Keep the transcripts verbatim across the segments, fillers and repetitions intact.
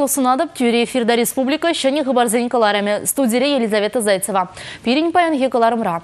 тосынадып тюре эфирда республика шәне хыбарзен каларами. Студире Елизавета Зайцева. Пирин паян хекаларымра.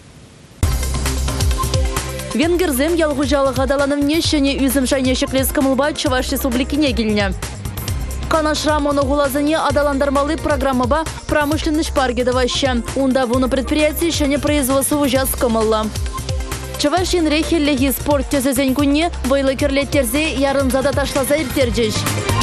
Венгерзем ялғужалы ғадаланымне шәне үзім шайне шеклес кымылбай Чуваш республикине келіне. Канашра моногулазыне адаландармалы программа ба промышленный шпаргедоваща. Унда вуну предприятие шәне производство ужас кымылла. Чувашин рехеллеги спорт тезезен күнне вайлы керлеттерзе ярынзада ташлаза иртерджеш.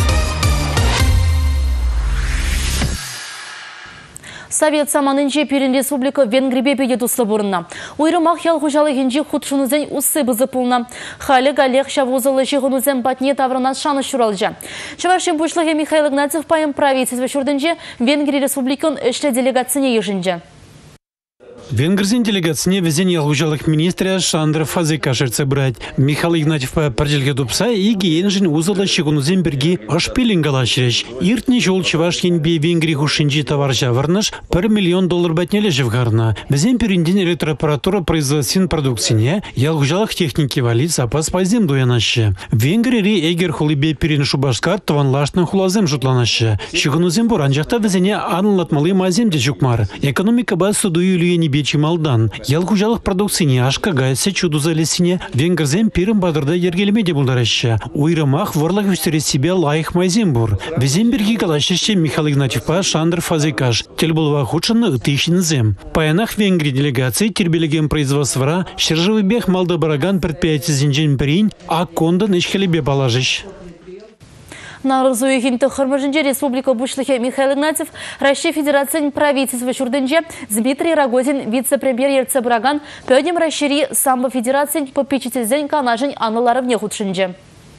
Совет саманынче Пирин республика Венгрибе педе туслы бурынна. Уйрымақ ялғужалы генжи худшунузен уссы бызы пулна. Халі галех шавузалы жиғынузен патне таврынан шаны шуралжа. Чувашин бушлығы Михаил Игнатьев пайым правительство шурдынже Венгрия республикан эшле делегацияне ежінже. Венгерзин делегацияне везен ялғужалық министрия Шандр Фазыка шерце брать. Михаил Игнатьев по паржелге дупса и гейнжин узала шигунузен берги ашпилингала шереш. Иртни жол Чуваш енбе Венгрии хушинжи товар жаварнаш пар миллион доллар батнеле живгарна. Везен периндин электроаппаратура производствен продукцине ялғужалық техники валит запас пайзем дуянаще. Венгрии эгер хулибе перин шубашкар таванлашның хулазем жутланаще. Шигунузен буранжақта везене анлатмалы мазем де жукмар. Экономика бас судую илюе Чималдан. Ялгужалық продукцияне ашка гайсы чуду залесіне венгерзем пирым бадырда ергелемеде бұлдараща. Уйрымақ варлық үстере себе лайық майзем бұр. Везем берги калашешче Михаил Игнатьевпа Шандр Фазыкаш. Телбылва худшыны ытыйшинзем. Паянах Венгрии делегации тербелеген производствора шержевый бех малда бараган предприятие зенжен перин, а конда нечхелебе положишь. На разуехин Хырмажинже республика бушлыхе Михаил Игнатьев, Россия Федерация правительства Шурдынже, Дмитрий Рогозин, вице-премьер Ерцебраган, пёдем расшири самбо Федерации попечительзень канажень аналаровне худшинже.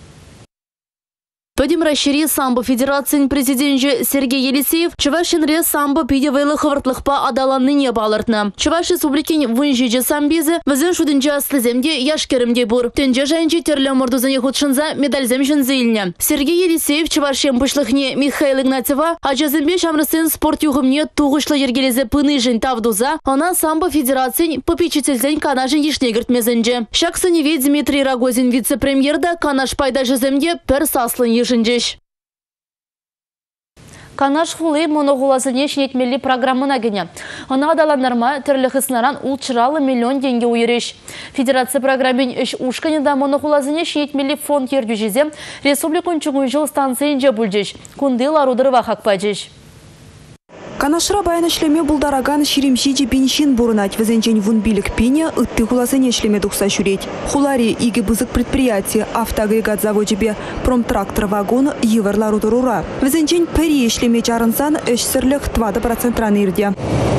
Пöдем расшири самбо Федерации президент Сергей Елисеев Чувашинре самбо пидевайлы хывыртлықпа адаланны не балыртны. Чуваш республикин вынжиже самбезі візін шудынжа аслыземде яшкерімде бұр. Тенже жайынче терлі мұрдызыне худшынза медальзем жынзейліне. Сергей Елисеев Чувашен бұшлықне Михаил Игнатьева ажазымбе шамрысын спорт юғымне туғышлы ергелезе пыны жын тавдуза, она самбо Федерации попечительзен канажын ешнегіртмезінже. Шаксыневе Дмитрий Рогозин вице-премьерда канаш пайда жыземде пір саслын еш. Канаш хулы моногулазыне шнетмелли программына гене. Она адаландарма түрлі хыснаран улчыралы миллион деньги уйреш. Федерация программин үш ушканеда моногулазыне шнетмелли фонд ердюжезе республикун чугунжыл станциянже бүлжеш. Кундыл арудырыва хакпажеш. Канашра баян ишлеме булдараган ширимшиджи беншин бурнать везенчен вун билик пине ытты хулазыне ишлеме духса шуреть. Хулари иги бызык предприятие автоагрегат заводебе промтрактор вагон еверлар удырура. Везенчен пери ишлеме чарынсан эшсерлых двадцать процентов ирде.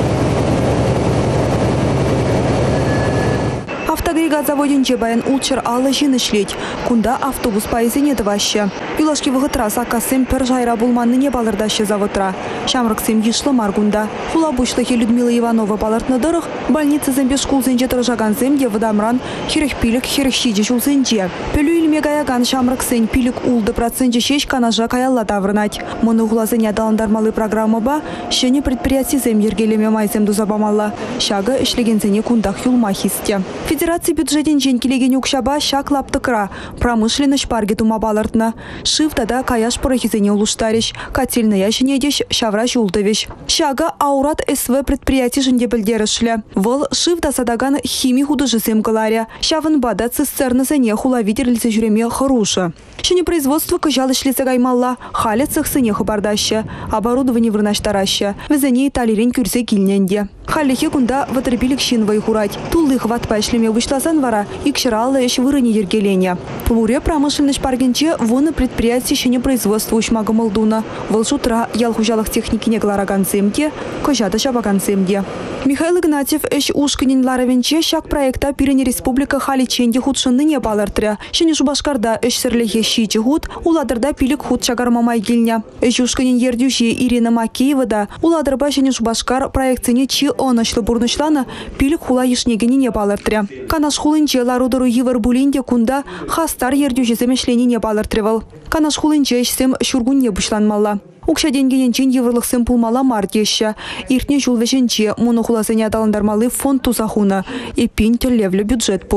Автоагрегат заводинче баян улчыр алы жин ишлеть. Кунда автобус поездине дваще. Юлашки вғытра сакасым пір жайра булманныне балырдашы заводра. Шамрыксым ешлы маргунда. Хула бушлыхи Людмила Иванова балыртны дырых, больница зэмбе шкул зэнже тұржаган зэмде вадамран хирых пилік хирых шиджи шул зэнже. Пөлі илме гаяган шамрыксын пилік улды процентже шеш канажа каялла таврнать. Моны хула зэне адаландармалы программа ба, шене предприятие зэм ергелеме майзэм дузабамалла. Шага ишлеген зэне кундах юлма хисте. Федерация бюджетин женкелеген юкшаба шак лаптыкра, промышленный шпарги тума балыртны. Шифтада каяш порохизене улуштариш, котельная яшенедеш шавра жулдовиш. Шага аурат СВ предприятие жинде білдерішлі. Выл шифта садаган хими художизем галаря. Шавын бада цистерны зене хулавитер лізе жүреме харуша. Шене производство кыжал ишлисе гаймалла, халі цехсыне хабардаще, оборудование вырнаштараще. Везене италирен күрсе килненде. Халихе кунда ватербилик шинвай хурать. Туллы хватпа ишлеме вышлазан вара, икширалы еш вырыне ергелене. Пуре промышленный шпаргенче вон предприятие шене производства ушмага молдуна. Волшутра ялхужалых техники не глараган земде, кожада шабаган земде. Михаил Игнатьев эш ушканин ларавенче шак проекта Пирене республика хали ченде худшынны не балыртыря. Шене шубашкарда эш серлехе щичи худ, уладырда пилик худ шагармамай гильня. Эш ушканин ердюши Ирина Макеева да, уладырба шене шубашкар проектсене чи онышлы бурнышлана пилик хула ешнегені не балыртыря. Канаш хулынче ларудыру евер булинде кунда хастар ердюши мешлени не балыртырывал. Канаш хулынче эшсем шургун не бушланмалла. Укша денгенчен еврлықсым пулмала мартеща. Иртне жулвешенче монохуласыне аталандармалы фонд тузахуна. Эпин терлевлі бюджет пур.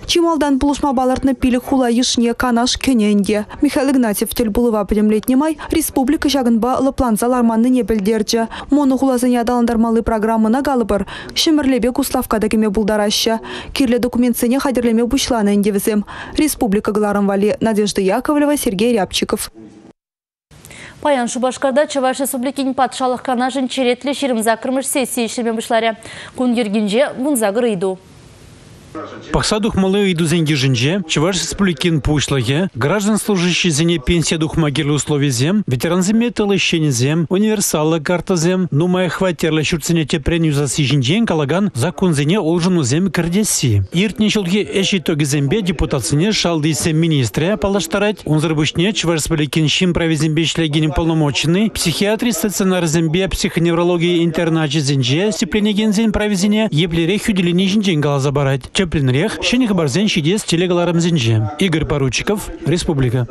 Чималдан булышма балартны пилік хула ешне канаш кененге. Михаил Игнатьев тел булыва білімлетне май республика жағынба лыплан заларманны не білдерді. Моны хулазыне адаландармалы программына галыбыр. Шымырлебе Куславкада кеме булдараща. Кирле документсыне хадерлеме бушланы индевізем. Республика гларым вали Надежда Яковлева, Сергей Рябчиков. Паян Шубашкарда Чуваш Республикин патшалық канажын черетлі шерім закырмыш сессии шермен бұшлары. Күн ергенже вунзагыр иду. Пахса духмалы иду зенги жинже, Чуваш Республикин пушлаге, граждан служащий зене пенсия духмагерлы условия зем, ветеран земе тылыщени зем, универсалы карта зем, нумая хватерлы шурцене тепренью засижен калаган закон зене олжыну зем кардеси. Иртне шулги эши тоги зембе депутацыне шалды сем министре палаштарать, он зарбушне Чуваш Республикин шим прави зембе шлягенем полномоченный, психиатрии стационар зембе, психоневрологии интерначи зенже, степленеген зем прави зене, еплере хюделини жинжен гала забарать. Чеплинрех, щених барзен щидес телегаларам зенже. Игорь Поручиков, Республика.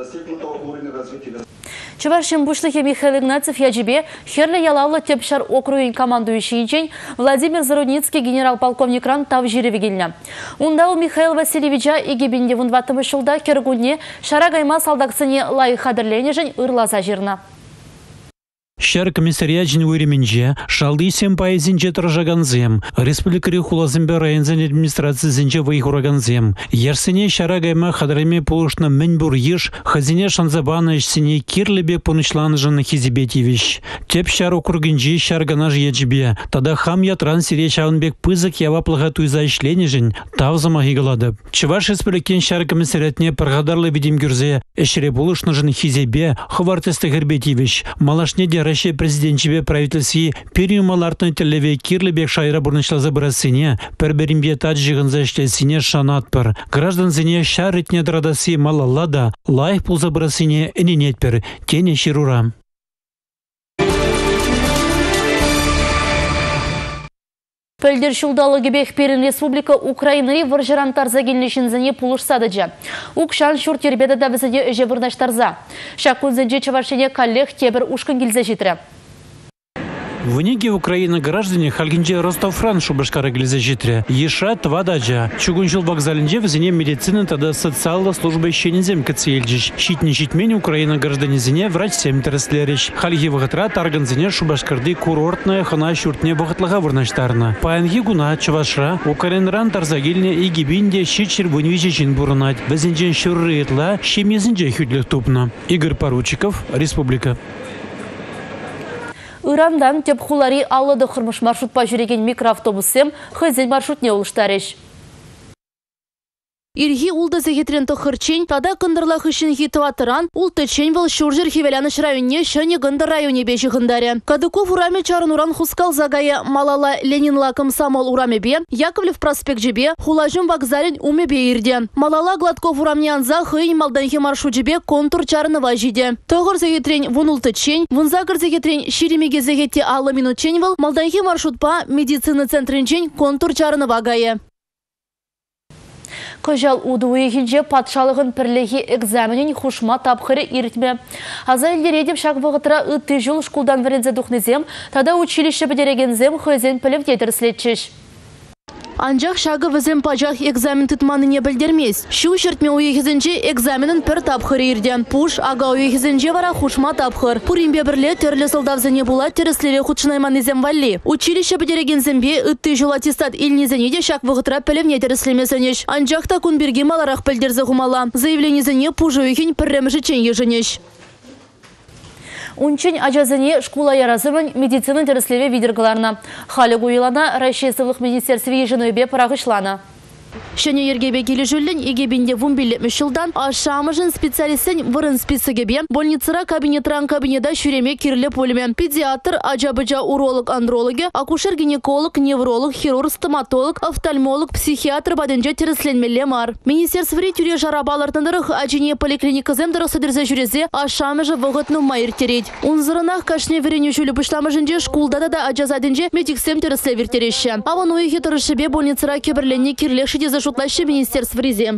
Чувашин бушлыхе Михаил Игнатьев яджибе херле ялавлы тепшар округин командующий день Владимир Зарудницкий генерал-полковник ран тав жиревигильня. Ундау Михаил Васильевича игебинде вунватымы шулда кергуне шарагайма салдаксыне лайы хадырлене жень ырлаза жирна. Шар комиссариячин уйременже, шалды сем пайзинче тражаганзем, республикари хулазымбе районзен администрации зенче вайхураганзем. Ярсене шара гайма хадраме полушна менбур еш, хазине шанзабана ешсене кирлебе понышланы жаны хизибетевич. Теп шар округинжи шар ганаж еджибе, тада хам ятран сире шаунбек пызык ява плахатуй за ишлени жен, тавзама хигаладып. Чуваш республикин шар комиссариатне паргадарлы видим гюрзе, эшере полушна жаны хизибе, хвартесты гербетевич, малашне Россия президентчебе правительстве периумалартны телеве кирлебек шайра бурнышлы забырасыне, перберимбе таджигын заштесине шанатпыр. Граждан зене шарытне драдаси малалада, лайх пул забырасыне эненетпер, тене ширура. Пөлдер шулдалы гебек перін республика Украинары варжыран тарза келнешінзіне пулышсадыжа. Укшан шур тербеді да бізіне өже бұрнаштарза. Шакун зенже чаваршене коллег тебір ушкын келзе жетірі. В Ниге Украина граждане Хальгинже Ростов-Фран Шубашкара гильзе житре. Еша твададжа. Чугунчил вокзалинже в зене медицины тогда социальная служба ищенезем кациельджиш. Щитни щитмень Украина граждане зене врач семь траслерич. Хальги вагатра тарган зене Шубашкарды курортная хана щуртне вагатлага варнаштарна. Паянги гуна чавашра Украинран тарзагильне и гибинде щичер вунвичечин бурнать. Везенджен щуррытла щемезенже хюдлих тупна. Игорь Поручиков, Республика. Ирандан теп хулари аллады хырмыш маршрутпа жүреген микроавтобусем хызен маршрутне улыштарыш. Ирхи улда зегетрен тохырчень, тада кындырла хышын хитватыран, ултычень вал шуржер хивеляныш районе шыне гындар районе беші гындаре. Кадыков ураме чарын уран хускал загая Малала Ленинла комсомол ураме бе, Яковлев проспект жебе, хулажым вокзален уме бе ирде. Малала Гладков урамне анза хыйн малданхи маршрут жебе контур чарыны важиде. Тогыр зегетрень вун ултычень, вун загыр зегетрень ширемеге зегетте аллы минутчень вал, малданхи маршрутпа медицины центринчень контур чарыны вагае. Кожал удуы хинже патшалығын пірлігі экзаменен хушма тапқыры иртме. Аза елдер едіп шақ вғытыра үтті жыл шкулдан верензе дұқнызем, тада училище бідерегензем хызен піліп детірслетчіш. Анжақ шағы візім пажақ экзамен тұтманы не білдермес. Шу шертме уйхізінже экзаменін пір тапқыр ерден. Пуш ага уйхізінже вара хушма тапқыр. Пуримбе бірле түрлі сылдавзіне була теріслеве худшынайман езем валли. Училище бідереген зембе үтті жыл аттестат илнезіне де шақ вғытыра пілімне теріслемесенеш. Анжақта күн берге маларақ пілдерзі ғумала. Заявленезіне пужы үйхін пірремші чен ежінеш. Унчень ажазыне школа яразымын медицина дәріслеве видергаларына. Халі гуйлана Райшесовлық министерстве ежінөйбе парағышлана. Шыне ергебе келі жүлін егебінде вумбилі мүшілдан ашамыжын специалистен вырын списігебе больницыра кабинетран кабинеда шүреме кирлі полімен. Педиатр, ажабыжа уролог, андрологи, акушер-гинеколог, невролог, хирург, стоматолог, офтальмолог, психиатр бадынже тересленмелі мар. Министерстве тюре жарабалартындырық ажине поликлиника земдырық садырзе жүрезе ашамыжы вғытну майыр терет. Унзырынақ кашне верене жүлі бұшламыжынже шкулдада да ажазадынже медиксем тересле вертереші. Аван уйхи тұрышыбе больницыра кебірленне кирлеші зашутлаще министерство Ризе.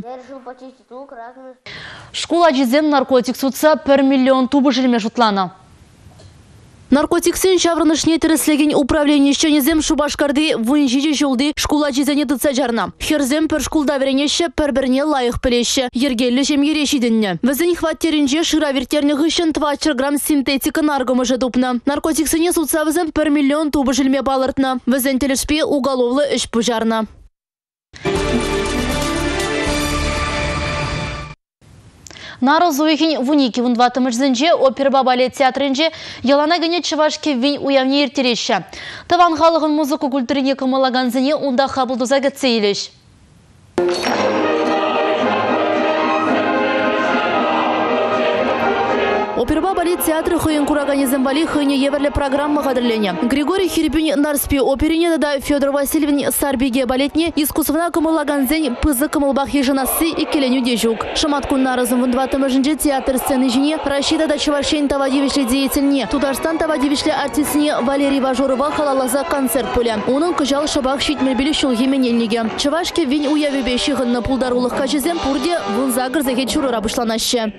Школа жизен наркотик судса пір миллион тубы жилме жутлана. Наркотиксен шаврынышне тіреслеген управление шченезем Шубашкарды вынжиже жолды шкула жизене дытса жарна. Херзем пір шкулда веренеші пір-бірне лайық білеші. Ергелі жем ерешидінне. Візін хваттерінже шыра вертерне ғышын двадцать грамм синтетика наргымы жадупна. Наркотиксене сутса візін пір миллион тубы жилме балыртна. Візін телешпе уголовлы үш пужарна. Нарыз уйхин вуники вунватымыш зінже опера балет театрынже ялана гіне Чувашке вин уявне ертереші. Таван халығын музыку культурине кымалаган зіне унда хабылдуза гітсейлеш. Оперба балет театры хыйын кураганезен бали хыйне еверле программа қадырлене. Григорий Хирпин Нарспи оперине да Федор Васильевин Сарбиге балетне искусствына кымылаган зен пызы кымылбақ ежінасы икеленю дежук. Шаматкун нарызын вындватымы жынже театр сцены жіне Рашида да Чувашен тавадивишле деятельне. Тутарстан тавадивишле артистіне Валерий Важорова халалаза концерт пуля. Оның күжал шабақ шитмелбелі шулги менелнеге. Чувашке вин уявебе шиғынны пулдарулық качызен пурде вынзагыр зеге чуры рабышланашы.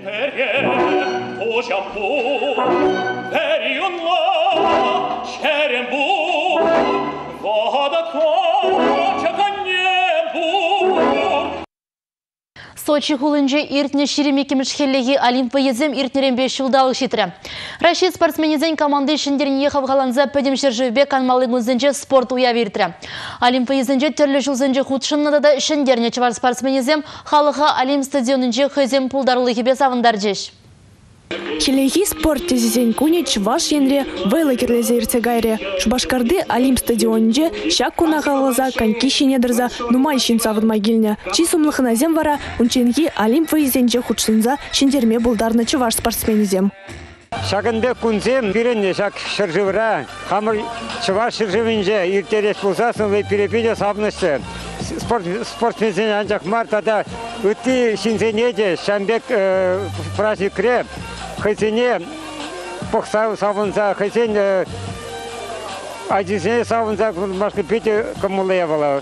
Сочи хулынже иртне ширемекеміш хеллеги Олимпа езем иртнерен беш жылдалық шетірі. Рашид спортсменезен команды шындерін ехав ғаланза пөдем шержевбе канмалығын зінже спорт уя вертірі. Олимпа езенже түрлі жылзынже худшыннады да шындеріне чывар спортсменезем халыға Олимп стадионынже хызем пулдарлы хебе савындар жеш. Хилеги спорт тезизен куне Чуваш енре вейлакерлезе ирцегайре. Шубашкарды Олимп стадионнже шак кунағалаза коньки шенедірза нумай шин савыдмай келіне. Чи сумлықыназем вара унченги Олимп вейзенже худшынза шендерме булдарны Чуваш спортсменезем. Шагынбе кунзем бирене шак шыржывыра. Хамыр Чуваш шыржывынже иртерес пулсасын вей перепиде сабнышты. Спортсмензен анжақ мартада үтті шинзенеде шамбек праздник креп. Хайсене похсау савынза, хайсене адизене савынза машка пете камулевала.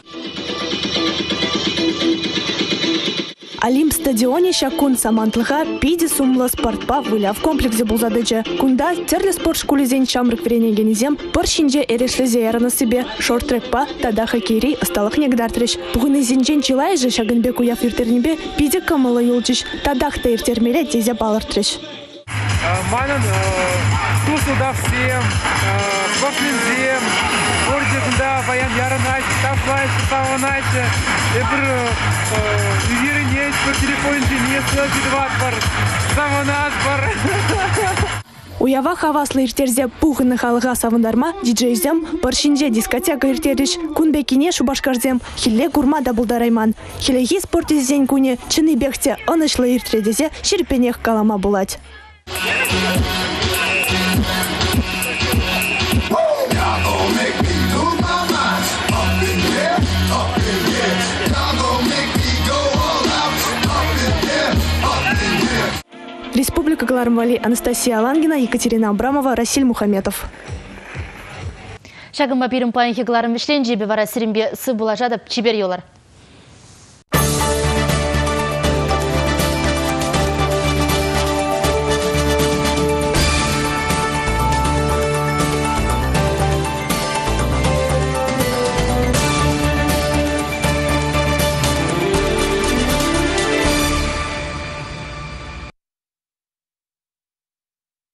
Олимп стадионе шакун самантлыға пиде сумлы спортпа выляв комплексе булзадычы. Кунда терлі спорт шкулезен шамрык веренегенезем пыр шинже эрешлезе яраны себе шорт-трекпа тада хоккейрей ысталық негдартрыш. Бұғын езенжен чилай же шагынбек уяв иртернебе пиде камылы юлчыш тадақта иртермеле тезе балыртрыш. Манын тусуда всем, спортсмензем, ордетында баян ярынайшы, таплайшы, таванайшы, бір үйерінеш, бір телефонжы несі жидват бар, заванат бар. Уява хаваслы иртерзе пухынны халыға савындарма диджейзем паршинже дискотека иртериш кунбекине Шубашкарзем хилле гурма да булдарайман. Хилеги спортезен куне чыны бекте анышлы иртредезе ширпенех калама булать. Республика Галармвали, Анастасия Алангина, Екатерина Абрамова, Расиль Мухаметов. Шагымба пирим паинхи Галарм вишленджи бевара сиримбе сы булажадып чибер йолар.